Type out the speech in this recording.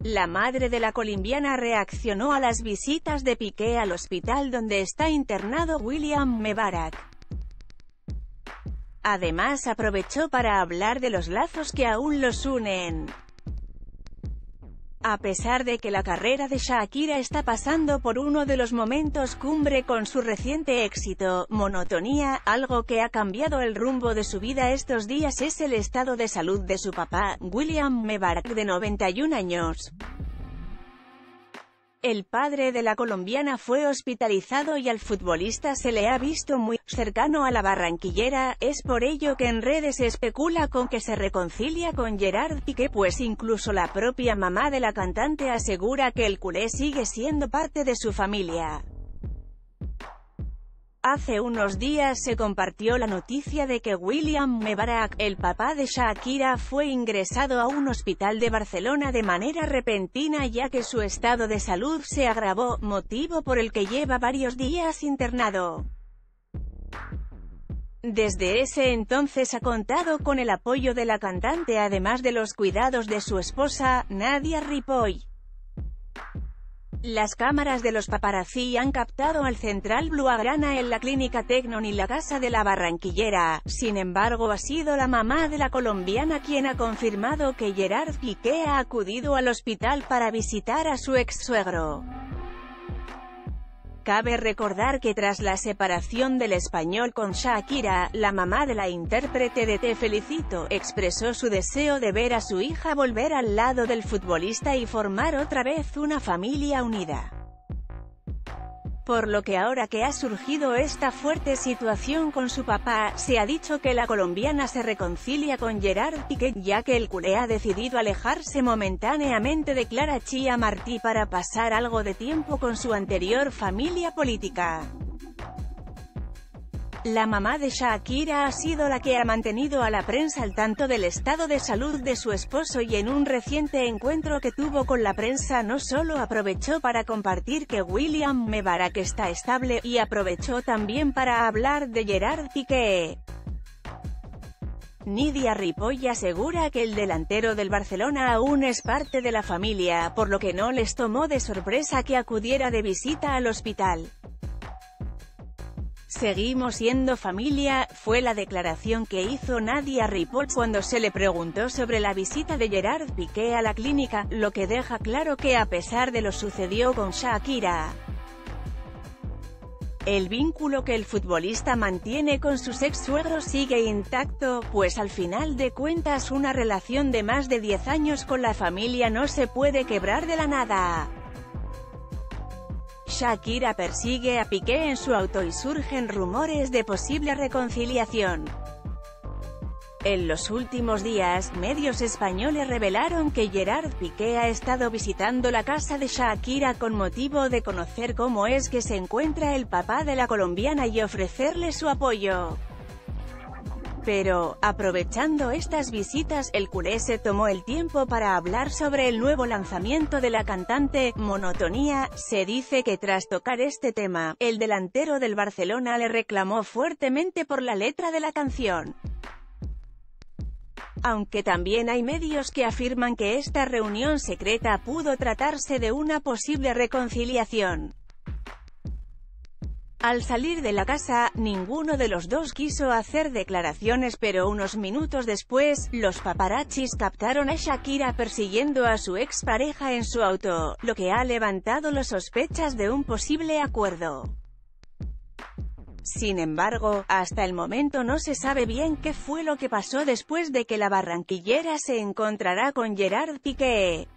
La madre de la colombiana reaccionó a las visitas de Piqué al hospital donde está internado William Mebarak. Además aprovechó para hablar de los lazos que aún los unen. A pesar de que la carrera de Shakira está pasando por uno de los momentos cumbre con su reciente éxito, Monotonía, algo que ha cambiado el rumbo de su vida estos días es el estado de salud de su papá, William Mebarak, de 91 años. El padre de la colombiana fue hospitalizado y al futbolista se le ha visto muy cercano a la barranquillera. Es por ello que en redes se especula con que se reconcilia con Gerard Piqué, pues incluso la propia mamá de la cantante asegura que el culé sigue siendo parte de su familia. Hace unos días se compartió la noticia de que William Mebarak, el papá de Shakira, fue ingresado a un hospital de Barcelona de manera repentina ya que su estado de salud se agravó, motivo por el que lleva varios días internado. Desde ese entonces ha contado con el apoyo de la cantante además de los cuidados de su esposa, Nadia Ripoll. Las cámaras de los paparazzi han captado al central blaugrana en la clínica Tecnon y la casa de la barranquillera. Sin embargo, ha sido la mamá de la colombiana quien ha confirmado que Gerard Piqué ha acudido al hospital para visitar a su ex-suegro. Cabe recordar que tras la separación del español con Shakira, la mamá de la intérprete de Te Felicito expresó su deseo de ver a su hija volver al lado del futbolista y formar otra vez una familia unida. Por lo que ahora que ha surgido esta fuerte situación con su papá, se ha dicho que la colombiana se reconcilia con Gerard Piqué, ya que el culé ha decidido alejarse momentáneamente de Clara Chia Martí para pasar algo de tiempo con su anterior familia política. La mamá de Shakira ha sido la que ha mantenido a la prensa al tanto del estado de salud de su esposo y en un reciente encuentro que tuvo con la prensa no solo aprovechó para compartir que William Mebarak está estable, y aprovechó también para hablar de Gerard Piqué. Nadia Ripoll asegura que el delantero del Barcelona aún es parte de la familia, por lo que no les tomó de sorpresa que acudiera de visita al hospital. Seguimos siendo familia, fue la declaración que hizo Nadia Ripoll cuando se le preguntó sobre la visita de Gerard Piqué a la clínica, lo que deja claro que a pesar de lo sucedido con Shakira, el vínculo que el futbolista mantiene con sus ex-suegros sigue intacto, pues al final de cuentas una relación de más de 10 años con la familia no se puede quebrar de la nada. Shakira persigue a Piqué en su auto y surgen rumores de posible reconciliación. En los últimos días, medios españoles revelaron que Gerard Piqué ha estado visitando la casa de Shakira con motivo de conocer cómo es que se encuentra el papá de la colombiana y ofrecerle su apoyo. Pero, aprovechando estas visitas, el culé se tomó el tiempo para hablar sobre el nuevo lanzamiento de la cantante, Monotonía. Se dice que tras tocar este tema, el delantero del Barcelona le reclamó fuertemente por la letra de la canción. Aunque también hay medios que afirman que esta reunión secreta pudo tratarse de una posible reconciliación. Al salir de la casa, ninguno de los dos quiso hacer declaraciones, pero unos minutos después, los paparazzis captaron a Shakira persiguiendo a su expareja en su auto, lo que ha levantado las sospechas de un posible acuerdo. Sin embargo, hasta el momento no se sabe bien qué fue lo que pasó después de que la barranquillera se encontrara con Gerard Piqué.